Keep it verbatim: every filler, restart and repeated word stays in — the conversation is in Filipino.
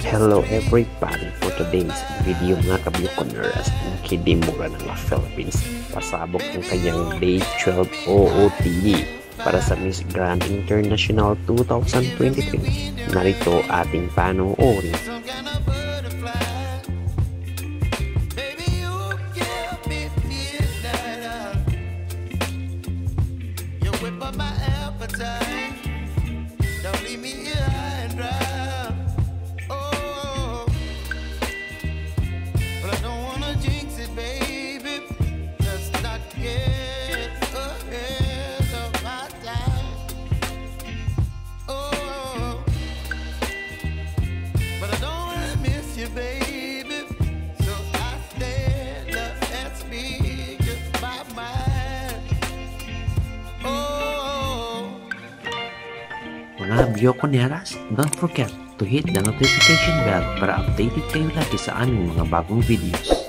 Hello everybody, for today's video mga kabukoners, Nikki De Moura ng Philippines pasabog ng kanyang Day twelve O O T D para sa Miss Grand International twenty twenty-three. Narito ating panoorin. Mga Bioconeras, don't forget to hit the notification bell para updated kayo lagi sa aming mga bagong videos.